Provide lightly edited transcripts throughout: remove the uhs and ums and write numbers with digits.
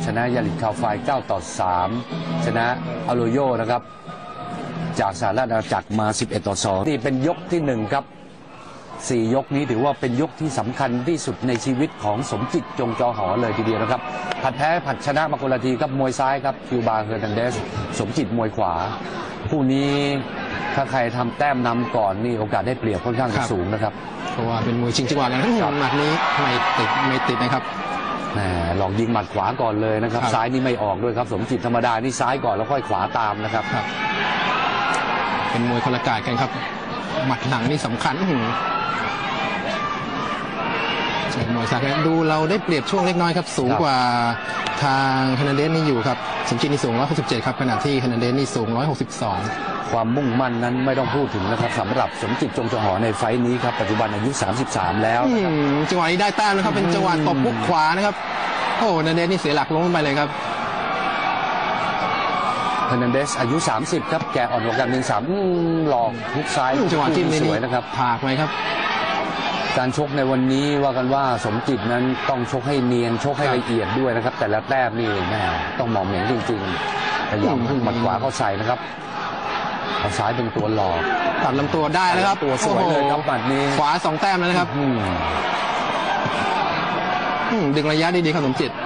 ชนะยาลิคาไฟ9-3ชนะอโลโยนะครับจากสหรัฐอาณาจักรมา11-2นี่เป็นยกที่1ครับ4ยกนี้ถือว่าเป็นยกที่สำคัญที่สุดในชีวิตของสมจิตจงจอหอเลยทีเดียวนะครับผัดแพ้ผัดชนะมาคนละทีครับมวยซ้ายครับคิวบาเฮอร์นันเดสสมจิตมวยขวาคู่นี้ถ้าใครทำแต้มนำก่อนนี่โอกาสได้เปรียบค่อนข้างสูงนะครับเพราะว่าเป็นมวยชิงจังหวะกันทั้งหมัดนี้ไม่ติดนะครับหลอกยิงหมัดขวาก่อนเลยนะครับซ้ายนี่ไม่ออกด้วยครับสมจิตธรรมดานี่ซ้ายก่อนแล้วค่อยขวาตามนะครับเป็นมวยคนละกาดกันครับหมัดหลังนี่สำคัญมวยซ้ายดูเราได้เปรียบช่วงเล็กน้อยครับสูงกว่าทางเฮอร์นันเดสนี่อยู่ครับสมจิตนี่สูง167ครับขณะที่เฮอร์นันเดสนี่สูง162 ความมุ่งมั่นนั้นไม่ต้องพูดถึงนะครับสำหรับสมจิตจงจอหอในไฟต์นี้ครับปัจจุบันอายุ33แล้วจังหวะนี้ได้แต้มนะครับเป็นจังหวะตบพุกขวานะครับโอ้เฮอร์นันเดสนี่เสียหลักล้มไปเลยครับเฮอร์นันเดสอายุ30ครับแกอ่อนกว่ากัน1-3หลอกทุกซ้ายจังหวะที่สวยนะครับผากไหมครับการชกในวันนี้ว่ากันว่าสมจิตนั้นต้องชกให้เนียนชกให้ละเอียดด้วยนะครับแต่ละแต้มนี่แม่ต้องมองเหม็นจริงๆพยายามพุ่งหมัดขวาเข้าใส่นะครับเอาซ้ายเป็นตัวหลอกตัดลำตัวได้แล้วครับตัวสวยเลยครับหมัดนี้ขวา2แต้มแล้วนะครับดึงระยะดีๆครับสมจิต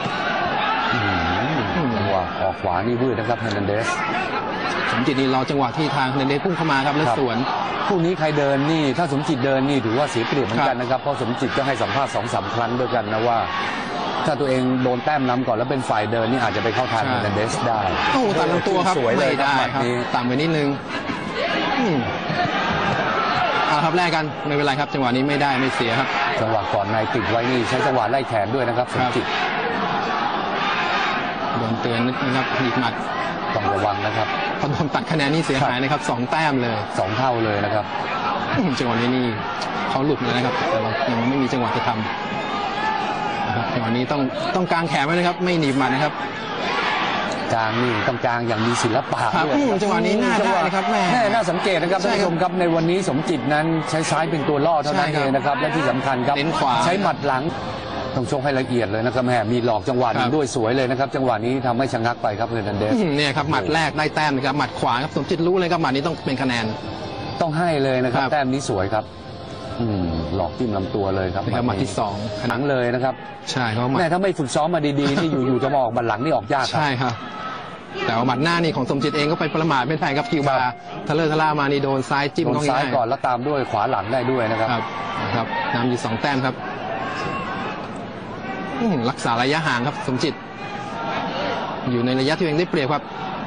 ว่าออกขวานี่วืดนะครับเฮอร์นันเดสสมจิตนี่รอจังหวะที่ทางเฮอร์นันเดสพุ่งเข้ามาครับแล้วสวนคู่นี้ใครเดินนี่ถ้าสมจิตเดินนี่ถือว่าเสียเปรียบเหมือนกันนะครับเพราะสมจิตก็ให้สัมภาษณ์2-3 ครั้งด้วยกันนะว่าถ้าตัวเองโดนแต้มนำก่อนแล้วเป็นฝ่ายเดินนี่อาจจะไปเข้าทางเฮอร์นันเดสได้โอ้ตัดลำตัวครับไม่ได้ครับต่ำไปนิดนึงเอาครับแรกกันไม่เป็นไรครับจังหวะนี้ไม่ได้ไม่เสียครับจังหวะก่อนในติดไว้นี่ใช้จังหวะไล่แขนด้วยนะครับสมจิตโดนเตือนนิดนะครับหนีบหมัดต้องระวังนะครับพอโดนตัดคะแนนนี่เสียหายนะครับ2แต้มเลย 2 เท่าเลยนะครับจังหวะนี้นี่เขาหลุดเลยนะครับแต่เรายังไม่มีจังหวะจะทำจังหวะนี้ต้องกางแขนไว้นะครับไม่หนีบหมัดนะครับกลางนี่ต้องกลางอย่างมีศิลปะด้วยจังหวะนี้น่าได้นะครับแม่น่าสังเกตนะครับท่านผู้ชมครับในวันนี้สมจิตนั้นใช้ซ้ายเป็นตัวล่อเท่านั้นเองนะครับและที่สำคัญครับใช้หมัดหลังต้องชกให้ละเอียดเลยนะครับแม่มีหลอกจังหวะนี้ด้วยสวยเลยนะครับจังหวะนี้ทำให้ชะงักไปครับเฮอร์นันเดสเนี่ยครับหมัดแรกได้แต้มนะครับหมัดขวาครับสมจิตรู้เลยครับหมัดนี้ต้องเป็นคะแนนต้องให้เลยนะครับแต้มนี้สวยครับหลอกจิ้มลำตัวเลยครับหมัดที่2 หนังเลยนะครับใช่ครับแม่ถ้าไม่ฝึกซ้อมมาดีๆนี่อยู่ๆจะมาออกหมัดหลังนี่ออกยากใช่ครับแต่ว่าหมัดหน้านี่ของสมจิตเองก็ไปประมาทไม่ได้ครับคิวบาทะเลทะล่ามานี่โดนซ้ายจิ้มโดนซ้ายก่อนแล้วตามด้วยขวาหลังได้ด้วยนะครับครับนำอยู่2แต้มครับรักษาระยะห่างครับสมจิตอยู่ในระยะที่ตัวเองได้เปรียบครับ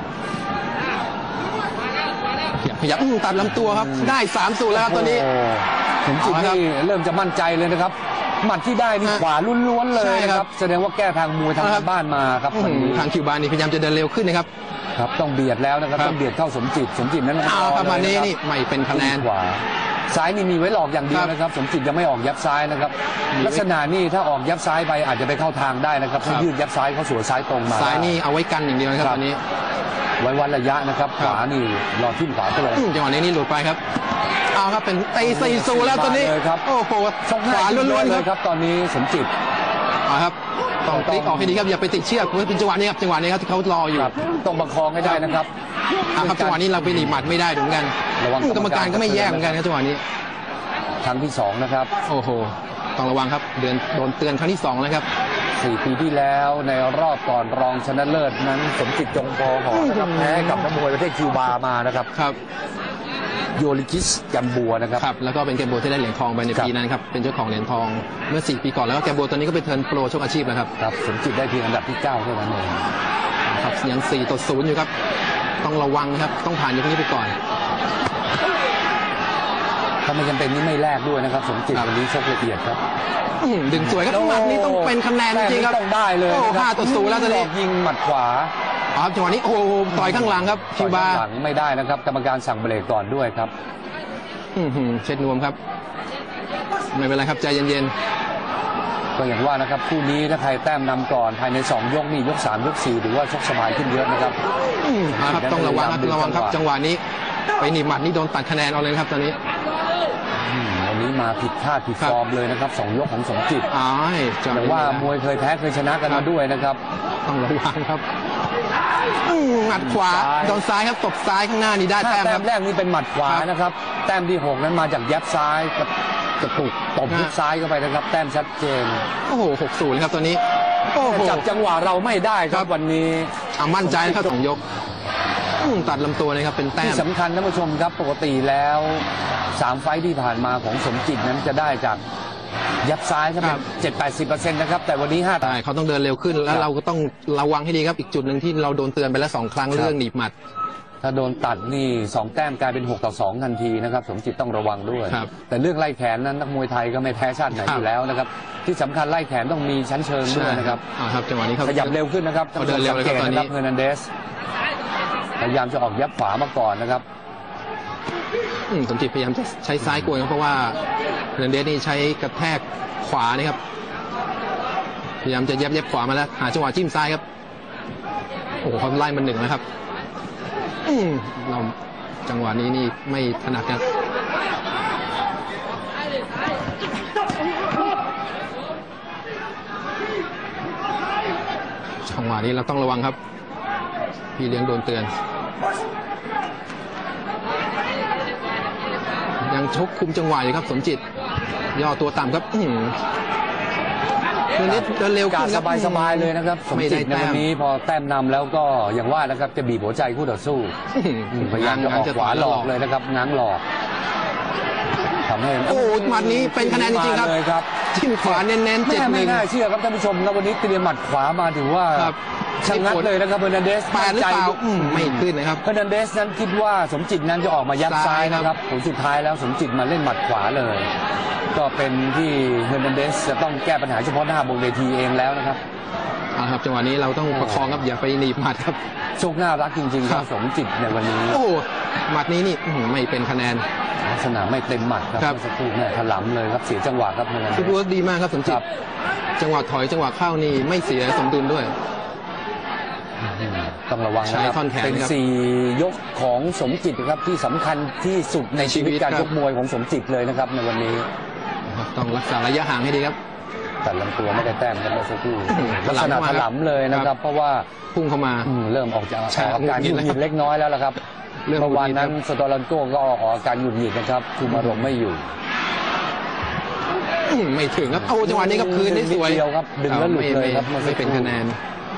ขยับตัดลำตัวครับได้3-0แล้วครับตอนนี้สมจิตนี่เริ่มจะมั่นใจเลยนะครับหมัดที่ได้นี่ขวาล้วนๆเลยครับแสดงว่าแก้ทางมวยทางบ้านมาครับทางคิวบานี่พยายามจะเดินเร็วขึ้นนะครับครับต้องเบียดแล้วนะครับต้องเบียดเข้าสมจิตนั้นประมาณนี้นี่ไม่เป็นคะแนนขวาซ้ายนี่มีไว้หลอกอย่างเดียวนะครับสมจิตยังไม่ออกยับซ้ายนะครับลักษณะนี่ถ้าออกยับซ้ายไปอาจจะไปเข้าทางได้นะครับถ้ายืดยับซ้ายเขาสวนซ้ายตรงมาซ้ายนี่เอาไว้กันอย่างเดียวนะครับตอนนี้ไว้วัดระยะนะครับขวานี่รอทิ่มขวาตลอดจังหวะนี้นี่หลุดไปครับเอาครับเป็นตี4-0แล้วตอนนี้โอ้โหขวาล้วนๆเลยครับตอนนี้สมจิตครับต้องติ๊กออกให้ดีครับอย่าไปติดเชือกเป็นจังหวะนี้ครับจังหวะนี้ครับที่เขารออยู่ต้องประคองให้ได้นะครับครับจังหวะนี้เราไปหนีหมัดไม่ได้เหมือนกันกรรมการก็ไม่แยกเหมือนกันครับจังหวะนี้ครั้งที่2นะครับโอ้โหต้องระวังครับโดนเตือนครั้งที่2แล้วครับ 4 ปีที่แล้วในรอบก่อนรองชนะเลิศนั้นสมจิตจงจอหอนะครับแพ้กับนักมวยประเทศคิวบามานะครับโยลิกิสแกมบัวนะครับแล้วก็เป็นแกมบัวที่ได้เหรียญทองไปในปีนั้นครับเป็นเจ้าของเหรียญทองเมื่อ4 ปีก่อนแล้วก็แกมบัวตอนนี้ก็ไปเทิร์นโปรชกอาชีพแล้วครับสมจิตได้เพียงอันดับที่9เท่านั้นเองครับยัง4-0อยู่ครับต้องระวังครับต้องผ่านยกนี้ไปก่อนถ้าไม่จำเป็นนี่ไม่แลกด้วยนะครับสมจิตวันนี้ชกละเอียดครับดึงสวยครับหมัดนี้ต้องเป็นคะแนนจริงๆครับต้องได้เลย 5-0แล้วตอนนี้ยิงหมัดขวาครับจังหวะนี้โอ้โหต่อยข้างหลังครับคิวบาหลังไม่ได้นะครับกรรมการสั่งเบรกก่อนด้วยครับเช็ดนวมครับไม่เป็นไรครับใจเย็นๆก็อย่างว่านะครับคู่นี้ถ้าใครแต้มนำก่อนภายใน2 ยกนี่ยก3 ยก 4ถือว่าชกสบายขึ้นเยอะนะครับต้องระวังครับจังหวะนี้ไปหนีหมัดนี่โดนตัดคะแนนเอาเลยครับตอนนี้วันนี้มาผิดท่าผิดฟอร์มเลยนะครับ2 ยกของสมจิตแต่ว่ามวยเคยแพ้เคยชนะกันมาด้วยนะครับต้องระวังครับหมัดขวาโดนซ้ายครับตบซ้ายข้างหน้านี่ได้แต้มแต้ครัมบแรกนี่เป็นหมัดขวานะครับแต้มที่6นั้นมาจากยับซ้ายกระตุกตบทุกซ้ายเข้าไปนะครับแต้มชัดเจนโอ้โห6-0ครับตัวนี้โอ้โหจับจังหวะเราไม่ได้ครับวันนี้มั่นใจนะครับสองยกตัดลำตัวนะครับเป็นแต้ที่มสำคัญท่านผู้ชมครับปกติแล้ว3 ไฟต์ที่ผ่านมาของสมจิตนั้นจะได้จากยับซ้ายครับ7-80%นะครับแต่วันนี้5 ใช่เขาต้องเดินเร็วขึ้นแล้วเราก็ต้องระวังให้ดีครับอีกจุดหนึ่งที่เราโดนเตือนไปแล้ว2 ครั้งเรื่องหนีบหมัดถ้าโดนตัดนี่2 แต้มกลายเป็น6-2ทันทีนะครับสมจิตต้องระวังด้วยครับแต่เรื่องไล่แขนนั้นนักมวยไทยก็ไม่แพ้ชาติไหนอยู่แล้วนะครับที่สำคัญไล่แขนต้องมีชั้นเชิงด้วยนะครับครับจังหวะนี้เขาขยับเร็วขึ้นนะครับเขาเดินเร็วเลยครับตอนนี้เฮอร์นันเดสพยายามจะออกยับขวามาก่อนนะครับสมจิตพยายามจะใช้ซ้ายกวนครับเพราะว่าเฮอร์นันเดสนี่ใช้กระแทกขวานะครับพยายามจะเย็บขวามาแล้วหาจังหวะจิ้มซ้ายครับโอ้โหเขาไล่มัน1แล้วครับเราจังหวะนี้นี่ไม่ถนัดครับจังหวะนี้เราต้องระวังครับพี่เลี้ยงโดนเตือนยังชกคุมจังหวะอยู่ครับสมจิตย่อตัวต่ำครับเดินเร็วกาขึ้นสบายๆเลยนะครับสมจิตในไม่ได้แต้มวันนี้พอแต้มนำแล้วก็อย่างว่านะครับจะบีบหัวใจคู่ต่อสู้พยายามจะออกขวาหลอกเลยนะครับง้างหลอกทำให้โอ้หมัดนี้เป็นคะแนนจริงๆครับเลยครับจิ้มขวาเน้นๆ7-1 ไม่น่าเชื่อครับท่านผู้ชมครับวันนี้เตรียมหมัดขวามาถือว่าครับชะงักเลยนะครับเฮอร์นันเดส 8หรือเปล่าไม่ขึ้นนะครับเฮอร์นันเดสนั้นคิดว่าสมจิตนั้นจะออกมายัดซ้ายนะครับผลสุดท้ายแล้วสมจิตมาเล่นหมัดขวาเลย ก็เป็นที่เฮอร์นันเดสจะต้องแก้ปัญหาเฉพาะหน้าบนเวทีเองแล้วนะครับครับจังหวะนี้เราต้องประคองครับอย่าไปหนีบหมัดครับโชคน่ารักจริงๆครับสมจิตในวันนี้โอ้หมัดนี้นี่ไม่เป็นคะแนนลักษณะไม่เต็มหมัดครับครับเมื่อสักครู่เนี่ยถลำเลยครับเสียจังหวะครับเฮอร์นันเดฟุตสบอลดีมากครับสมจิคตรับจังหวะถอยจังหวะเข้านี่ไม่เสียสมดุลด้วยต้องระวังนะคใช้รับท่อนแขนเป็นครับ 4 ยกของสมจิตครับที่สำคัญที่สุดในชีวิตในชีวิตการครับชกมวยของสมจิตเลยนะครับในวันนี้ต้องรักษาระยะห่างให้ดีครับตัดลำตัวไม่ได้แต้มครับเมื่อสักครู่ถลักลำษณะเข้ามาถลำเลยนะคครัรับบเพราะว่าพุ่งเข้ามาเริ่มออกจากใช่ออกอาการหงุดหงิดเล็กน้อยแล้วละครับเรื่องเมื่อวานนั้นหงุดหงิดครับสตอรันโก้ก็ออกอาการหงุดหงิดนะครับคุมอารมณ์ไม่อยู่ไม่ถึงครับเอาจังหวะนี้ครับคืนได้สวยนิดเดียวครับดึงแล้วหลุดเลยครับไม่เป็นคะแนน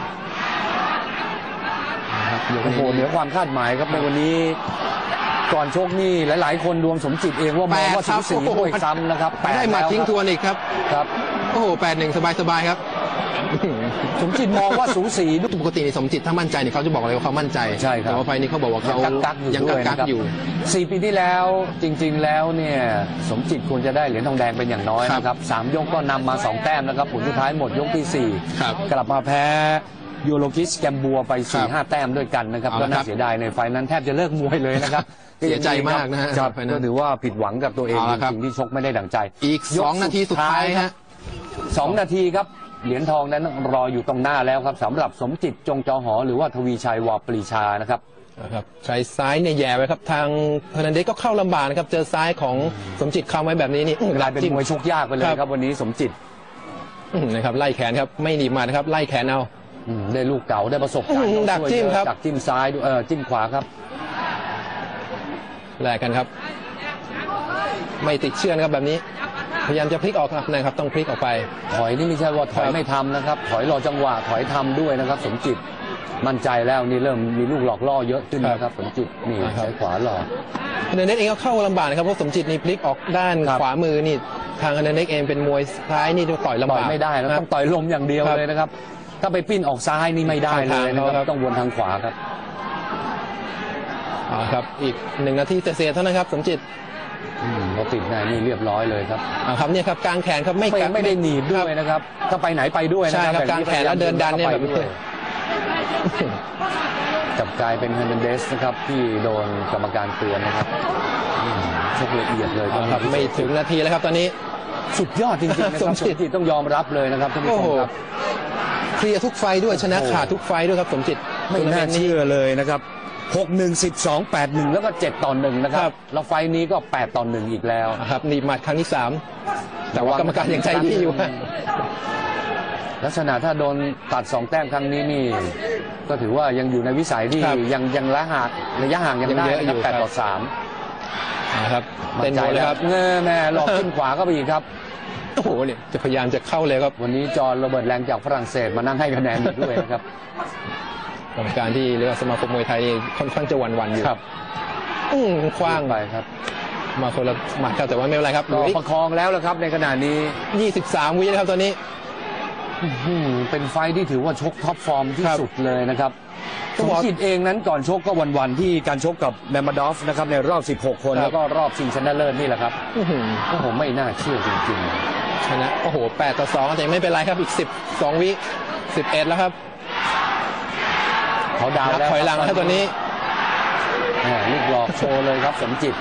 โอ้โหเหนือความคาดหมายครับในวันนี้ก่อนชกนี่หลายๆ คนรวมสมจิตเองว่ามองว่าสูสีด้วยซ้ำนะครับไปได้หมัดทิ้งทวนอีกครับครับโอ้โห8-1สบายๆครับสมจิตมองว่าสูสีปกติในสมจิตถ้ามั่นใจเนี่ยเขาจะบอกเลยว่าเขามั่นใจใช่ครับแต่ว่าไฟนี้เขาบอกว่าเขากักๆอยู่ยังด้วยกันะกครับๆอยู่ 4 ปีที่แล้วจริง ๆ แล้วเนี่ยสมจิตควรจะได้เหรียญทองแดงเป็นอย่างน้อยนะครับ3 ยกก็นำมา2 แต้มนะครับผลสุดท้ายหมดยกที่ครับ 4 กลับมาแพ้ยูโรกิสแกมบัวไปครับ 4-5 แต้มด้วยกันนะครับเอาก็ละน่าครับเสียดายในไฟล์นั้นแทบจะเลิกมวยเลยนะครับเสียใจมากนะฮะครับไฟล์นั้นก็ถือว่าผิดหวังกับตัวเองเอาจละครับริงๆที่ชกไม่ได้ดั่งใจอีกย 2 นาทีสุดท้ายครัฮะบ2 นาทีครับเหรียญทองนั้นรออยู่ตรงหน้าแล้วครับสำหรับสมจิตจงจอหอหรือว่าทวีชัยวปรีชานะครับนะครับใช้ซ้ายเนี่ยแย่ไว้ครับทางเฮอร์นันเดสก็เข้าลำบากนะครับเจอซ้ายของสมจิตเข้าไว้แบบนี้นี่กลายเป็นมวยชกยากไปเลยครับวันนี้สมจิตนะครับไล่แขนครับไม่หนีบหมานะครับไล่แขนเอาได้ลูกเก่าได้ประสบการณ์ดักจิ้มครับดักจิ้มซ้ายด้วยจิ้มขวาครับแลกกันครับ ไม่ติดเชื่อนะครับแบบนี้พยายามจะพลิกออกนะครับต้องพลิกออกไปถอยนี่ไม่ใช่ว่าถอยครับไม่ทำนะครับถอยรอจังหวะถอยทำด้วยนะครับ สมจิตมั่นใจแล้วนี่เริ่มมีลูกหลอกล่อเยอะขึ้นนะครับสมจิตนี่ใช้ขวาหลอกเฮอร์นันเดสเองก็เข้าลำบากนะครับเพราะสมจิตนี่พลิกออกด้านครับขวามือนี่ทางเฮอร์นันเดสเองเป็นมวยซ้ายนี่จะต่อยลำต่บาอยกไม่ได้แล้วครัต้บองต่อยลมอย่างเดียวครับเลยนะครับ ถ้าไปปิ้นออกซ้ายนี่ไม่ได้เลยนะคครัรับบ ต้องวนทางขวาครับครับอีก1 นาทีเศษๆเท่านั้นครับสมจิตเขาติดในนี่เรียบร้อยเลยครับครับเนี่ยครับกลางแขนครับไม่กัดไม่ได้หนีบด้วยนะครับ ถ้าไปไหนไปด้วยนะใช่ครับบบกลางแขนแล้วเดินดันเนี่ยแบบไปด้วยกลับกลายเป็นเฮอร์นันเดสนะครับที่โดนกรรมการเตือนนะครับชกละเอียดเลยครับไม่ถึงนาทีแล้วครับตอนนี้สุดยอดจริงๆนะครับสสมมจิตจิตต้องยอมรับเลยนะครับท่านผู้โอ้ชโหมครับเคลียร์ทุกไฟต์ด้วยชนะขาดทุกไฟต์ด้วยครับสมจิตไม่น่าเชื่อเลยนะครับ6-1 12 8-1แล้วก็7-1นะคครัรับบ แล้วไฟล์นี้ก็8-1อีกแล้วครับหนีบหมัดครั้งที่3แต่ว่ากรรมการยังใจดีอยู่ลักษณะถ้าโดนตัด2 แต้มครั้งนี้นี่ก็ถือว่ายังอยู่ในวิสัยที่ยังระยะห่างยังได้นะครับ8-3 นะครับเต้นอยู่เลยครับแม่หลอกขึ้นขวาก็ไปอีกครับโอ้โหเนี่ยจะพยายามจะเข้าเลยครับวันนี้จอห์นโรเบิร์ตแรงจากฝรั่งเศสมานั่งให้คะแนนอีกด้วยนะครับกรรมการที่เรียกว่าสมาคมมวยไทยค่อนข้างจะหวั่นๆอยู่ครับคว้างไปครับมาคนละหมัดครับแต่ว่าไม่เป็นไรครับประคองแล้วละครับในขณะนี้ 23 วินะครับตอนนี้เป็นไฟที่ถือว่าชกท็อปฟอร์มที่สุดเลยนะครับสมจิตเองนั้นก่อนชกก็วันๆที่การชกกับแมมมาดอฟนะครับในรอบ16 คนแล้วก็รอบชิงชนะเลิศนี่แหละครับโอ้โหไม่น่าเชื่อจริงๆชนะโอ้โห8-2แต่ไม่เป็นไรครับอีก12 วิ11แล้วครับเขาดาวแล้วถอยหลังครับตัวนี้ลูกหลอกโชว์เลยครับสมจิต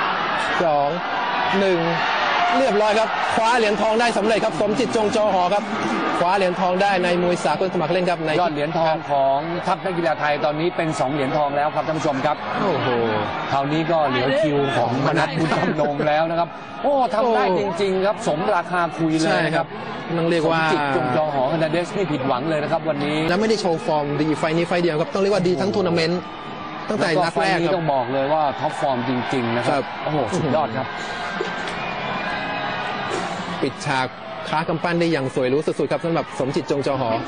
2-1เรียบร้อยครับคว้าเหรียญทองได้สำเร็จครับสมจิตจงจอหอครับคว้าเหรียญทองได้ในมวยสากลสมัครเล่นครับในยอดเหรียญทองของทัพนักกีฬาไทยตอนนี้เป็น2 เหรียญทองแล้วครับท่านผู้ชมครับโอ้โหคราวนี้ก็เหลือคิวของมนัสบุญธำนงแล้วนะครับโอ้ทำได้จริงๆครับสมราคาคุยเลยครับต้องเรียกว่าสมจิตจงจอหอนาเดสไม่ผิดหวังเลยนะครับวันนี้แล้วไม่ได้โชว์ฟอร์มดีไฟนี้ไฟเดียวครับต้องเรียกว่าดีทั้งทัวร์นาเมนต์ตั้งแต่นัดแรกต้องบอกเลยว่าท็อปฟอร์มจริงๆนะครับโอ้โหสุดยอดครับปิดฉากค้ากำปั้นได้อย่างสวยรู้สุดๆครับสำหรับสมจิตจงจอหอ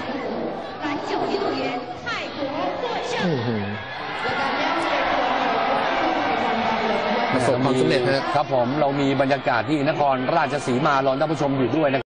ประสบความสำเร็จครับผมเรามีบรรยากาศที่นครราชสีมารอท่านผู้ชมอยู่ด้วยนะครับ